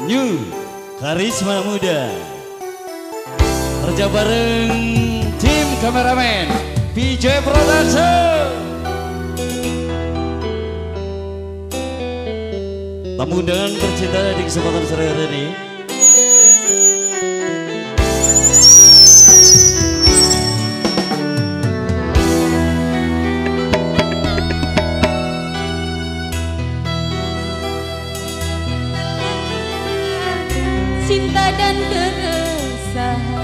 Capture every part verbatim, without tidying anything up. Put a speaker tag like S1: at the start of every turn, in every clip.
S1: New Karisma Muda. Kerja bareng tim kameramen P J Production. Tamu undangan tercinta di kesempatan sore hari ini.
S2: Cinta dan keresahan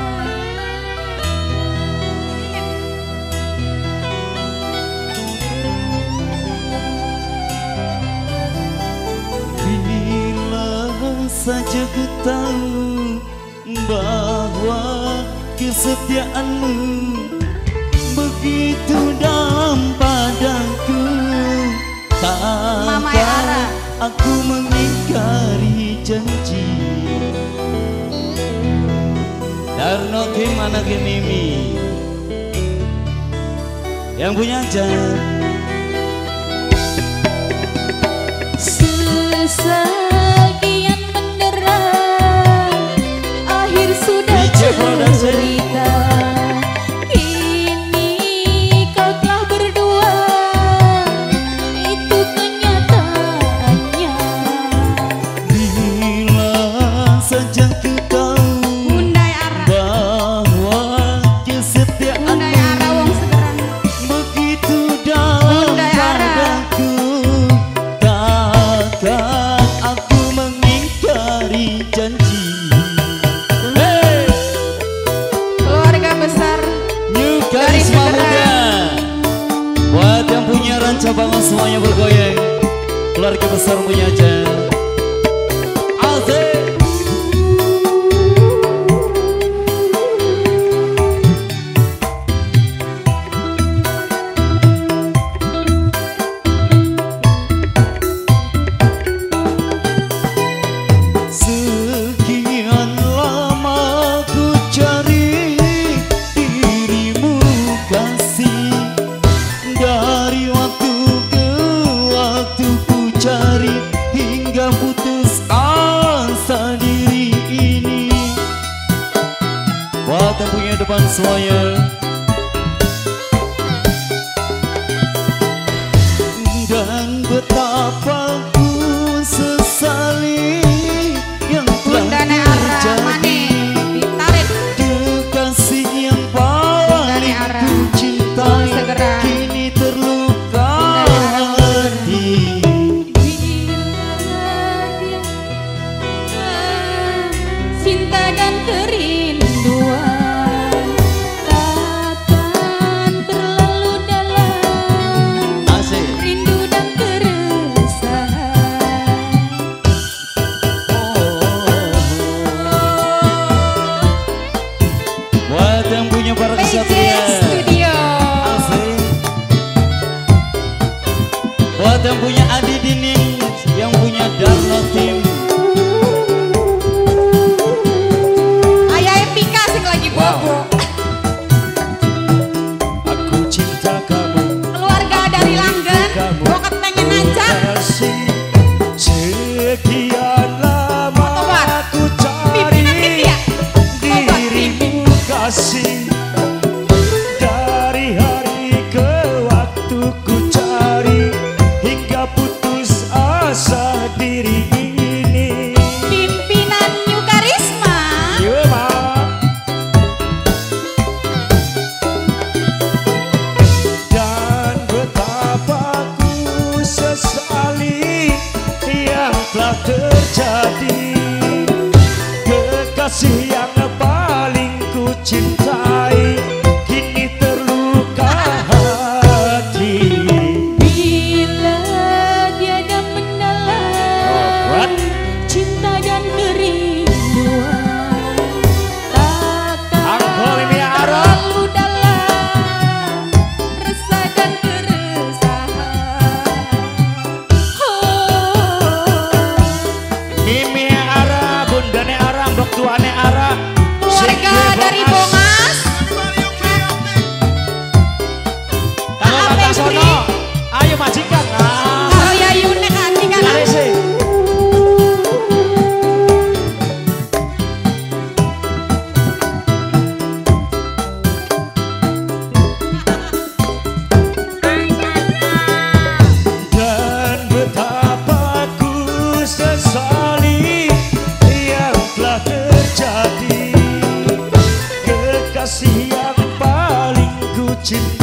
S1: bila saja ku tahu bahwa kesetiaanmu begitu dalam padaku, takkan aku mengingkari janji. Darno Kim anak Mimi yang punya jar
S2: sesakian mendera, akhir sudah cerita. Kini kau telah berdua, itu kenyataannya.
S1: Bila saja ku bangun semuanya bergoyang, keluarga besar punya jar. Asik. Sekian lama ku cari dirimu kasih, dari waktu cari hingga putus asa diri ini. Buat yang punya depan semuanya, dan betapa ku sesali yang telah terjadi. Kekasih yang paling ku cintai kini terluka hati.
S2: Cinta dan kerinduan takkan terlalu dalam.
S1: Asik.
S2: Rindu dan keresahan.
S1: Oh. Buat yang punya para kesatria
S2: Studio.
S1: Asik. Buat yang punya Adi Dining, yang punya Darno Tim.
S2: Bobo.
S1: Aku cinta kamu.
S2: Keluarga dari Langgan, bokap pengen aja.
S1: Sekian lama aku cari dirimu kasih, dari hari ke waktu ku cari hingga putus asa diri ini.
S2: Pimpinan New Karisma.
S1: Telah terjadi, kekasih yang paling ku cintai kini terluka hati.
S2: Bila tiada mendalam cinta dan kerinduan takkan terlalu dalam resah dan keresahan.
S1: Mimi Ara, bundane Ara, mbok tuane Ara,
S2: keluarga dari Bongas.
S1: Kalau kata sono, ayo majikan.
S2: Kalau Yayu nek hati kan.
S1: sesali yang telah terjadi. Kekasih yang paling ku cinta